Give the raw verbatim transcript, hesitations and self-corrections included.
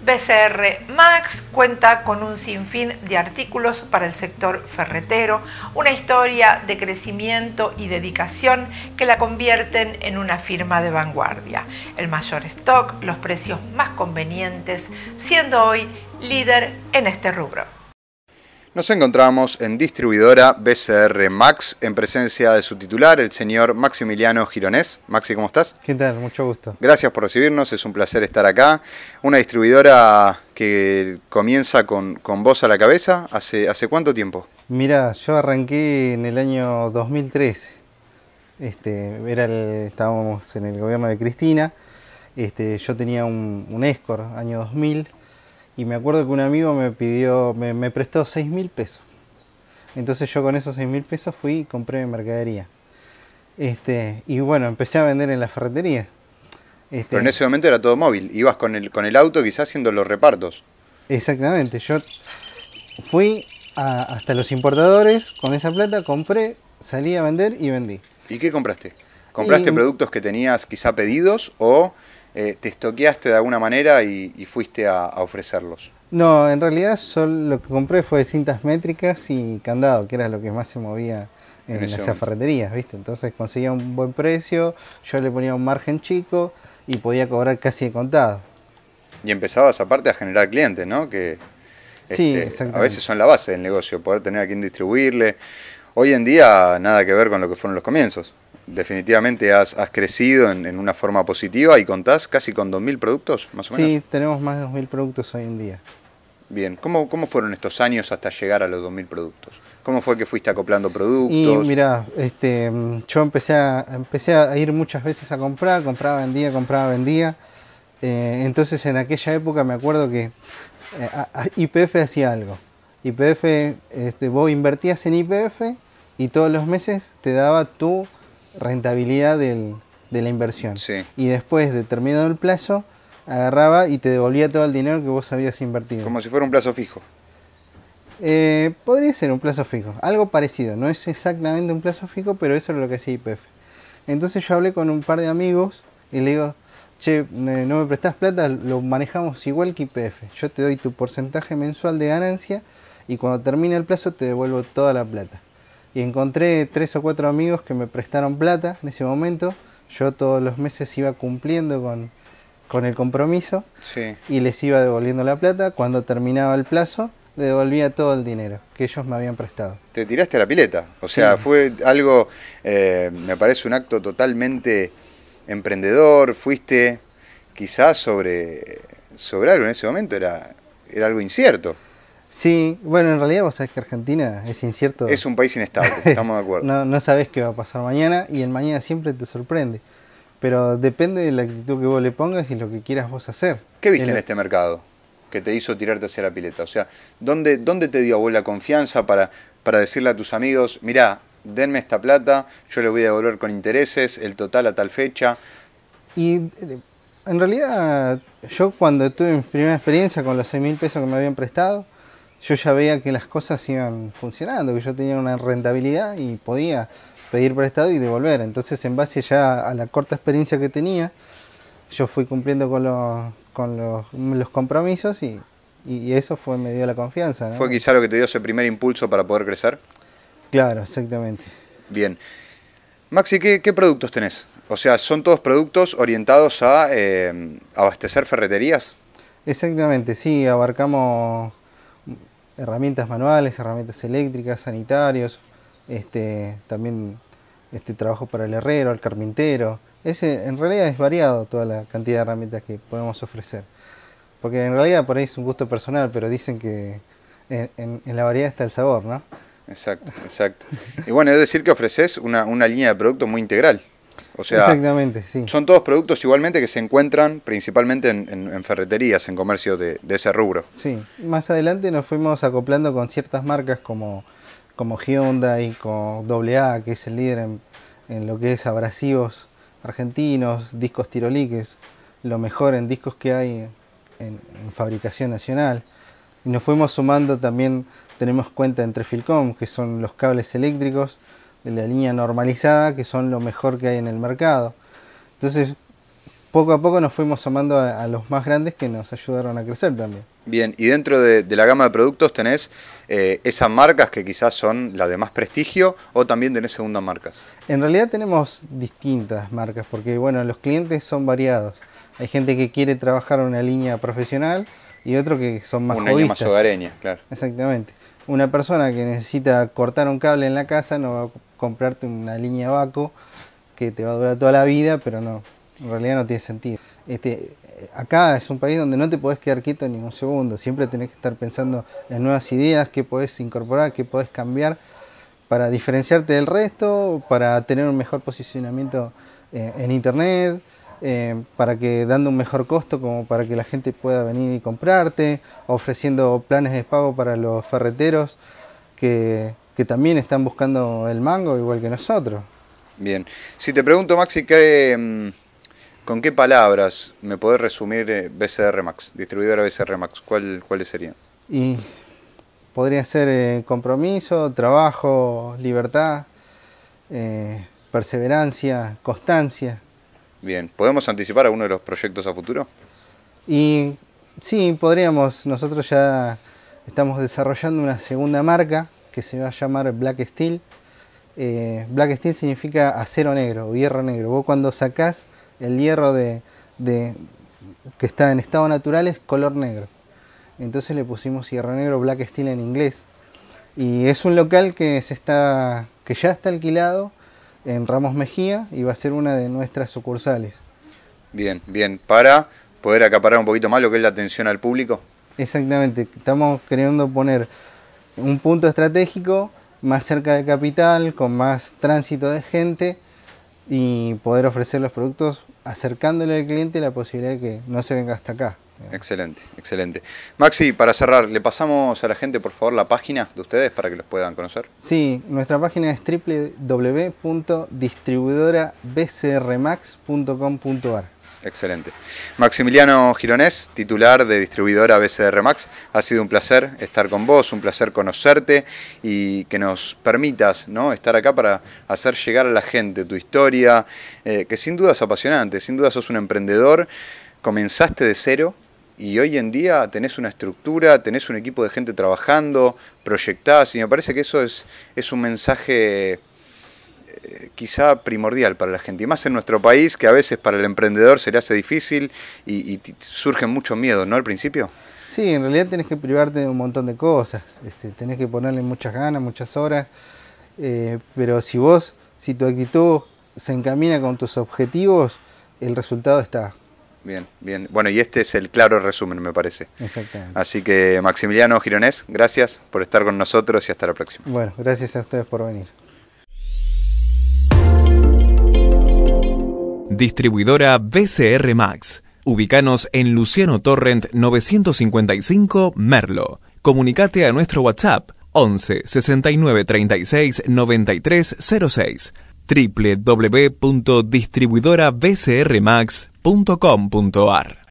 B C R Max cuenta con un sinfín de artículos para el sector ferretero, una historia de crecimiento y dedicación que la convierten en una firma de vanguardia. El mayor stock, los precios más convenientes, siendo hoy líder en este rubro. Nos encontramos en distribuidora B C R Max en presencia de su titular, el señor Maximiliano Gironés. Maxi, ¿cómo estás? ¿Qué tal? Mucho gusto. Gracias por recibirnos, es un placer estar acá. Una distribuidora que comienza con, con vos a la cabeza. ¿Hace, hace cuánto tiempo? Mira, yo arranqué en el año dos mil trece. Este, era el, estábamos en el gobierno de Cristina. Este, yo tenía un, un Escort, año dos mil. Y me acuerdo que un amigo me pidió, me, me prestó seis mil pesos. Entonces yo con esos seis mil pesos fui y compré mercadería. Este, y bueno, empecé a vender en la ferretería. Este, Pero en ese momento era todo móvil, ibas con el, con el auto quizás haciendo los repartos. Exactamente, yo fui a, hasta los importadores, con esa plata compré, salí a vender y vendí. ¿Y qué compraste? ¿Compraste y... productos que tenías quizá pedidos o eh, te estoqueaste de alguna manera y, y fuiste a, a ofrecerlos? No, en realidad solo lo que compré fue cintas métricas y candado, que era lo que más se movía en, en esas ferreterías, ¿viste? Entonces conseguía un buen precio, yo le ponía un margen chico y podía cobrar casi de contado. Y empezabas aparte a generar clientes, ¿no? Que sí, este, a veces son la base del negocio, poder tener a quien distribuirle. Hoy en día nada que ver con lo que fueron los comienzos. Definitivamente has, has crecido en, en una forma positiva y contás casi con dos mil productos, más o menos. Sí, tenemos más de dos mil productos hoy en día. Bien, ¿Cómo, ¿cómo fueron estos años hasta llegar a los dos mil productos? ¿Cómo fue que fuiste acoplando productos? Y mira, este, yo empecé a, empecé a ir muchas veces a comprar, compraba, vendía, compraba, vendía. Eh, entonces en aquella época me acuerdo que eh, a, a Y P F hacía algo. Y P F, este, vos invertías en Y P F y todos los meses te daba tu rentabilidad del, de la inversión. Sí. Y después de terminado el plazo, agarraba y te devolvía todo el dinero que vos habías invertido. Como si fuera un plazo fijo. Eh, podría ser un plazo fijo, algo parecido, no es exactamente un plazo fijo, pero eso es lo que hacía Y P F. Entonces yo hablé con un par de amigos y le digo, che, no me prestás plata, lo manejamos igual que Y P F. Yo te doy tu porcentaje mensual de ganancia y cuando termine el plazo te devuelvo toda la plata. Y encontré tres o cuatro amigos que me prestaron plata en ese momento. Yo todos los meses iba cumpliendo con, con el compromiso, sí, y les iba devolviendo la plata. Cuando terminaba el plazo, le devolvía todo el dinero que ellos me habían prestado. Te tiraste a la pileta, o sea, sí. Fue algo, eh, me parece un acto totalmente emprendedor. Fuiste quizás sobre, sobre algo en ese momento, era, era algo incierto. Sí, bueno, en realidad vos sabés que Argentina es incierto. Es un país inestable, estamos de acuerdo. no, no sabés qué va a pasar mañana y el mañana siempre te sorprende. Pero depende de la actitud que vos le pongas y lo que quieras vos hacer. ¿Qué viste el... en este mercado que te hizo tirarte hacia la pileta? O sea, ¿dónde, dónde te dio a vos la confianza para, para decirle a tus amigos, mirá, denme esta plata, yo le voy a devolver con intereses, el total a tal fecha? Y en realidad yo cuando tuve mi primera experiencia con los seis mil pesos que me habían prestado, yo ya veía que las cosas iban funcionando, que yo tenía una rentabilidad y podía pedir prestado y devolver. Entonces, en base ya a la corta experiencia que tenía, yo fui cumpliendo con los, con los, los compromisos y, y eso fue, me dio la confianza, ¿no? ¿Fue quizá lo que te dio ese primer impulso para poder crecer? Claro, exactamente. Bien. Maxi, ¿qué, qué productos tenés? O sea, ¿son todos productos orientados a eh, abastecer ferreterías? Exactamente, sí, abarcamos herramientas manuales, herramientas eléctricas, sanitarios, este, también este, trabajo para el herrero, el carpintero. Ese, en realidad es variado toda la cantidad de herramientas que podemos ofrecer. Porque en realidad por ahí es un gusto personal, pero dicen que en, en, en la variedad está el sabor, ¿no? Exacto, exacto. Y bueno, es decir que ofreces una, una línea de productos muy integral. O sea, exactamente, sí. Son todos productos igualmente que se encuentran principalmente en, en, en ferreterías, en comercio de, de ese rubro. Sí, más adelante nos fuimos acoplando con ciertas marcas como, como Hyundai, con doble A, que es el líder en, en lo que es abrasivos argentinos, discos Tirolí, que es lo mejor en discos que hay en, en fabricación nacional. Y nos fuimos sumando también, tenemos cuenta entre Filcom, que son los cables eléctricos de la línea normalizada, que son lo mejor que hay en el mercado. Entonces, poco a poco nos fuimos sumando a, a los más grandes que nos ayudaron a crecer también. Bien, y dentro de, de la gama de productos tenés eh, esas marcas que quizás son las de más prestigio, o también tenés segundas marcas. En realidad tenemos distintas marcas, porque bueno, los clientes son variados. Hay gente que quiere trabajar una línea profesional y otro que son más una línea más hogareña, claro. Exactamente. Una persona que necesita cortar un cable en la casa no va a comprarte una línea Vaco que te va a durar toda la vida, pero no, en realidad no tiene sentido. Este, acá es un país donde no te podés quedar quieto ni un segundo, siempre tenés que estar pensando en nuevas ideas, qué podés incorporar, qué podés cambiar para diferenciarte del resto, para tener un mejor posicionamiento eh, en internet, eh, para que dando un mejor costo como para que la gente pueda venir y comprarte, ofreciendo planes de pago para los ferreteros que, que también están buscando el mango igual que nosotros. Bien, si te pregunto, Maxi, ¿qué, ¿con qué palabras me podés resumir B C R Max, distribuidora B C R Max? ¿Cuál, ¿Cuáles serían? Y podría ser eh, compromiso, trabajo, libertad, eh, perseverancia, constancia. Bien, ¿podemos anticipar alguno de los proyectos a futuro? Y sí, podríamos. Nosotros ya estamos desarrollando una segunda marca que se va a llamar Black Steel. Eh, Black Steel significa acero negro o hierro negro. Vos cuando sacás el hierro de, de, que está en estado natural es color negro. Entonces le pusimos hierro negro Black Steel en inglés. Y es un local que, se está, que ya está alquilado en Ramos Mejía y va a ser una de nuestras sucursales. Bien, bien. Para poder acaparar un poquito más lo que es la atención al público. Exactamente. Estamos queriendo poner un punto estratégico más cerca de capital, con más tránsito de gente y poder ofrecer los productos acercándole al cliente la posibilidad de que no se venga hasta acá. Excelente, excelente. Maxi, para cerrar, ¿le pasamos a la gente por favor la página de ustedes para que los puedan conocer? Sí, nuestra página es doble u doble u doble u punto distribuidora b c r max punto com punto a r. Excelente. Maximiliano Gironés, titular de distribuidora B C R Max, ha sido un placer estar con vos, un placer conocerte y que nos permitas, ¿no?, estar acá para hacer llegar a la gente tu historia, eh, que sin duda es apasionante, sin duda sos un emprendedor, comenzaste de cero y hoy en día tenés una estructura, tenés un equipo de gente trabajando, proyectás, y me parece que eso es, es un mensaje eh, quizá primordial para la gente, y más en nuestro país, que a veces para el emprendedor se le hace difícil y, y surgen muchos miedos, ¿no?, al principio. Sí, en realidad tenés que privarte de un montón de cosas, este, tenés que ponerle muchas ganas, muchas horas, eh, pero si vos, si tu actitud se encamina con tus objetivos, el resultado está. Bien, bien. Bueno, y este es el claro resumen, me parece. Exactamente. Así que, Maximiliano Gironés, gracias por estar con nosotros y hasta la próxima. Bueno, gracias a ustedes por venir. Distribuidora B C R Max. Ubícanos en Luciano Torrent novecientos cincuenta y cinco, Merlo. Comunicate a nuestro WhatsApp once sesenta y nueve treinta y seis noventa y tres cero seis. doble u doble u doble u punto distribuidora b c r max punto com punto a r